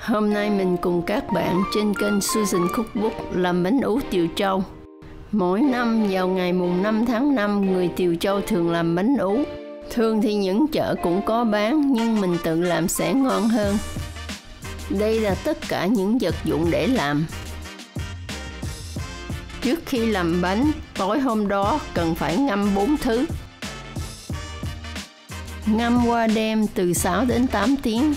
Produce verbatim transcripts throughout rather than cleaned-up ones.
Hôm nay mình cùng các bạn trên kênh Susan Cookbook làm bánh ú Tiều Châu. Mỗi năm vào ngày mùng năm tháng năm, người Tiều Châu thường làm bánh ú. Thường thì những chợ cũng có bán, nhưng mình tự làm sẽ ngon hơn. Đây là tất cả những vật dụng để làm. Trước khi làm bánh, tối hôm đó cần phải ngâm bốn thứ. Ngâm qua đêm từ sáu đến tám tiếng.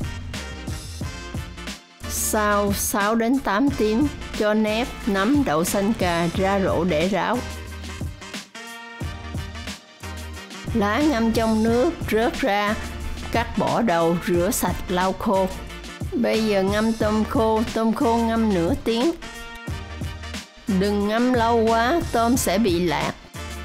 Sau sáu đến tám tiếng, cho nếp, nấm, đậu xanh cà ra rổ để ráo. Lá ngâm trong nước, rớt ra, cắt bỏ đầu, rửa sạch, lau khô. Bây giờ ngâm tôm khô, tôm khô ngâm nửa tiếng. Đừng ngâm lâu quá, tôm sẽ bị lạc.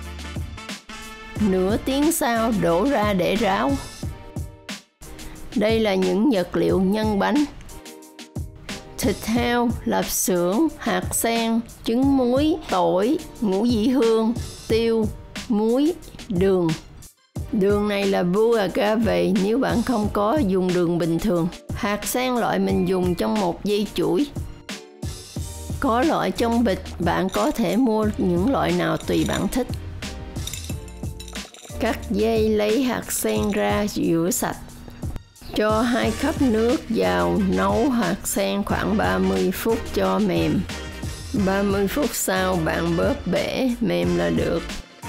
Nửa tiếng sau đổ ra để ráo. Đây là những vật liệu nhân bánh: thịt heo, lạp xưởng, hạt sen, trứng muối, tỏi, ngũ vị hương, tiêu, muối, đường. Đường này là vua agave, nếu bạn không có dùng đường bình thường. Hạt sen loại mình dùng trong một dây chuỗi. Có loại trong bịch, bạn có thể mua những loại nào tùy bạn thích. Cắt dây, lấy hạt sen ra, rửa sạch. Cho hai cốc nước vào, nấu hạt sen khoảng ba mươi phút cho mềm. ba mươi phút sau bạn bóp bể, mềm là được.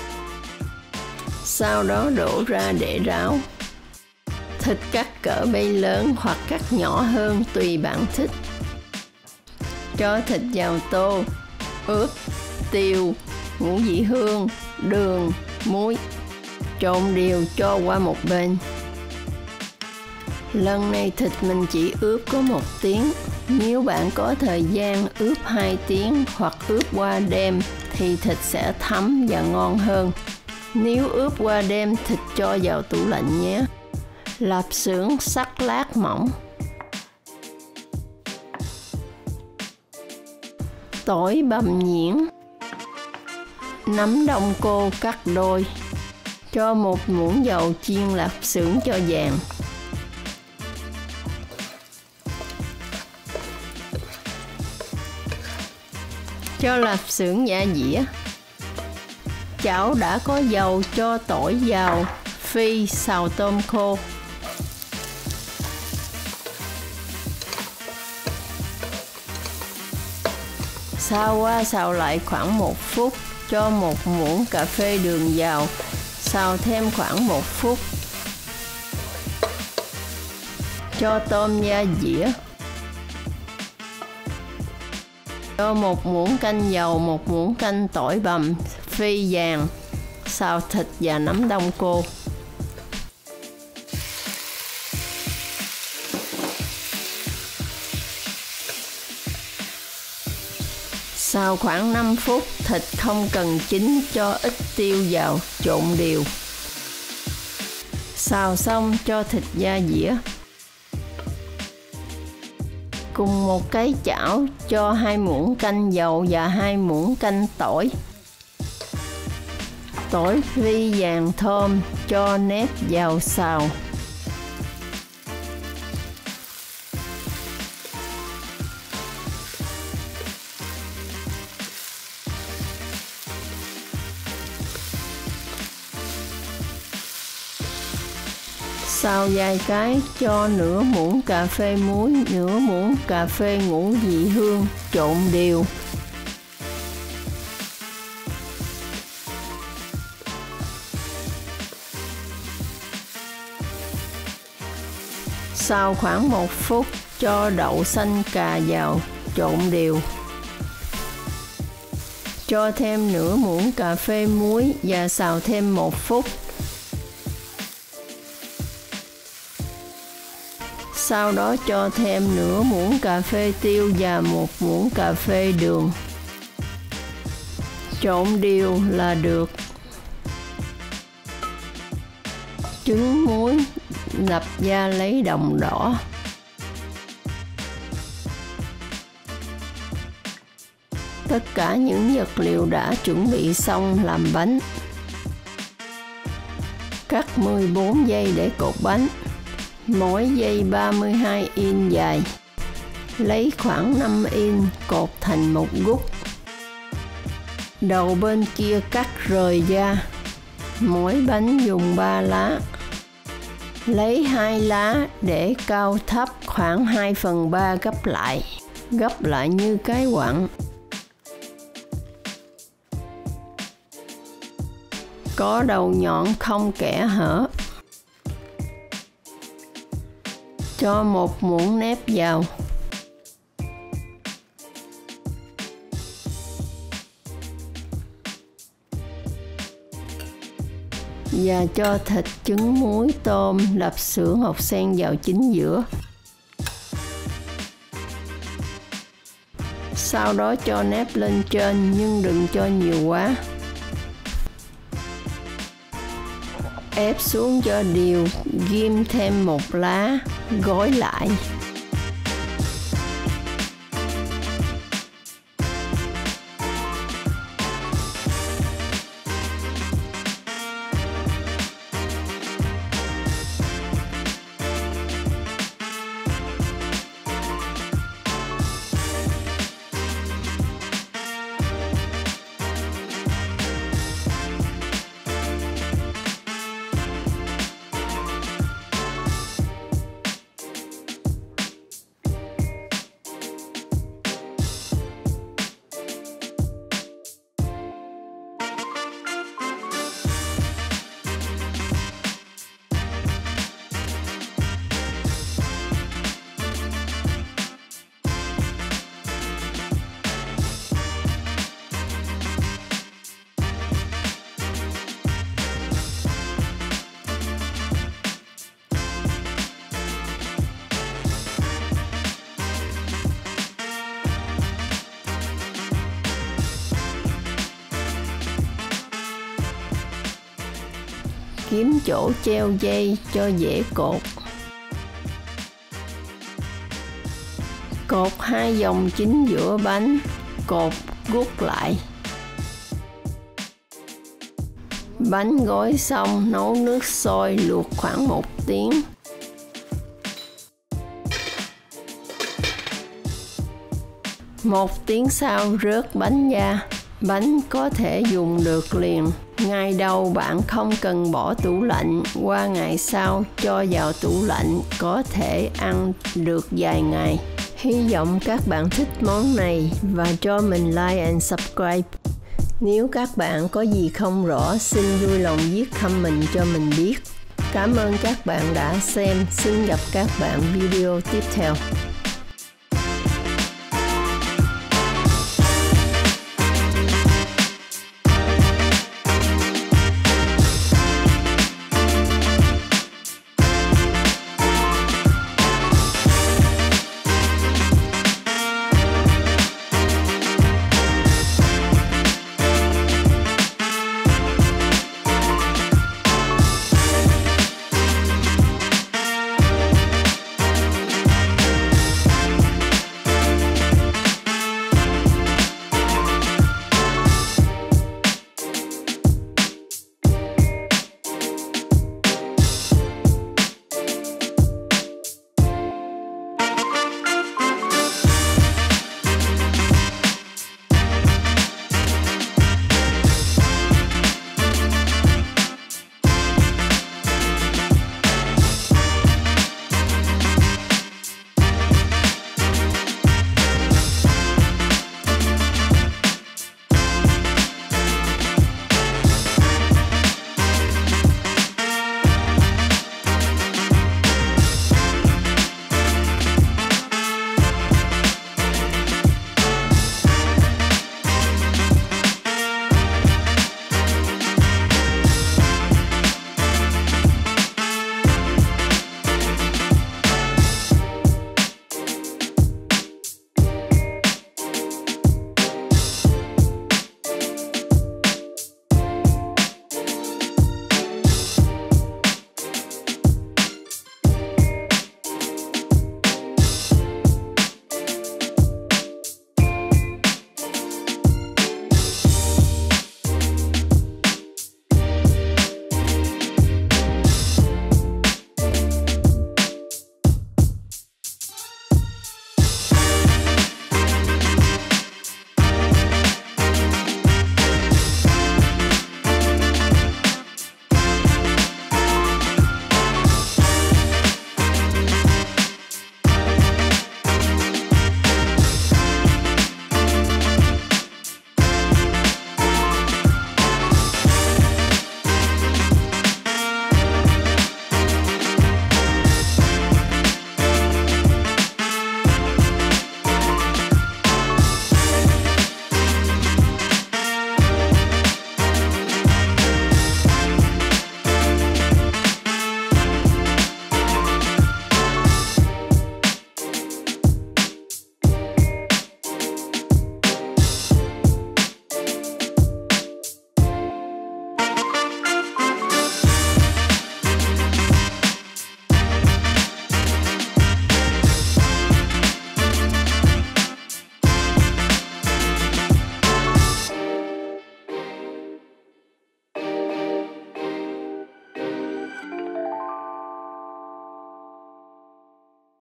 Sau đó đổ ra để ráo. Thịt cắt cỡ bay lớn hoặc cắt nhỏ hơn tùy bạn thích. Cho thịt vào tô, ướp, tiêu, ngũ vị hương, đường, muối. Trộn đều cho qua một bên. Lần này thịt mình chỉ ướp có một tiếng. Nếu bạn có thời gian ướp hai tiếng hoặc ướp qua đêm thì thịt sẽ thấm và ngon hơn. Nếu ướp qua đêm, thịt cho vào tủ lạnh nhé. Lạp xưởng sắc lát mỏng. Tỏi bằm nhuyễn. Nấm đông cô cắt đôi. Cho một muỗng dầu chiên lạp xưởng cho vàng. Cho lạp xưởng giả dĩa. Chảo đã có dầu, cho tỏi vào, phi, xào tôm khô. Xào qua xào lại khoảng một phút, cho một muỗng cà phê đường vào, xào thêm khoảng một phút. Cho tôm ra dĩa. Cho một muỗng canh dầu, một muỗng canh tỏi bằm, phi vàng, xào thịt và nấm đông cô. Xào khoảng năm phút, thịt không cần chín, cho ít tiêu vào, trộn đều. Xào xong cho thịt ra dĩa. Cùng một cái chảo cho hai muỗng canh dầu và hai muỗng canh tỏi. Tỏi phi vàng thơm, cho nếp vào xào. Xào vài cái, cho nửa muỗng cà phê muối, nửa muỗng cà phê ngũ vị hương, trộn đều. Sau khoảng một phút, cho đậu xanh cà vào, trộn đều. Cho thêm nửa muỗng cà phê muối và xào thêm một phút. Sau đó cho thêm nửa muỗng cà phê tiêu và một muỗng cà phê đường. Trộn đều là được. Trứng muối, đập ra lấy đồng đỏ. Tất cả những vật liệu đã chuẩn bị xong làm bánh. Cắt mười bốn giây để cột bánh. Mỗi dây ba mươi hai inch dài. Lấy khoảng năm inch cột thành một gút. Đầu bên kia cắt rời ra. Mỗi bánh dùng ba lá. Lấy hai lá để cao thấp khoảng hai phần ba gấp lại. Gấp lại như cái quặng. Có đầu nhọn không kẽ hở. Cho một muỗng nếp vào. Và cho thịt, trứng, muối, tôm, lạp xưởng, hột sen vào chính giữa. Sau đó cho nếp lên trên nhưng đừng cho nhiều quá. Ép xuống cho đều, ghim thêm một lá, gói lại. Kiếm chỗ treo dây cho dễ cột. Cột hai vòng chính giữa bánh, cột gút lại. Bánh gói xong nấu nước sôi luộc khoảng một tiếng. Một tiếng sau rớt bánh ra. Bánh có thể dùng được liền. Ngày đầu bạn không cần bỏ tủ lạnh, qua ngày sau cho vào tủ lạnh có thể ăn được vài ngày. Hy vọng các bạn thích món này và cho mình like and subscribe. Nếu các bạn có gì không rõ, xin vui lòng viết comment cho mình biết. Cảm ơn các bạn đã xem. Xin gặp các bạn video tiếp theo.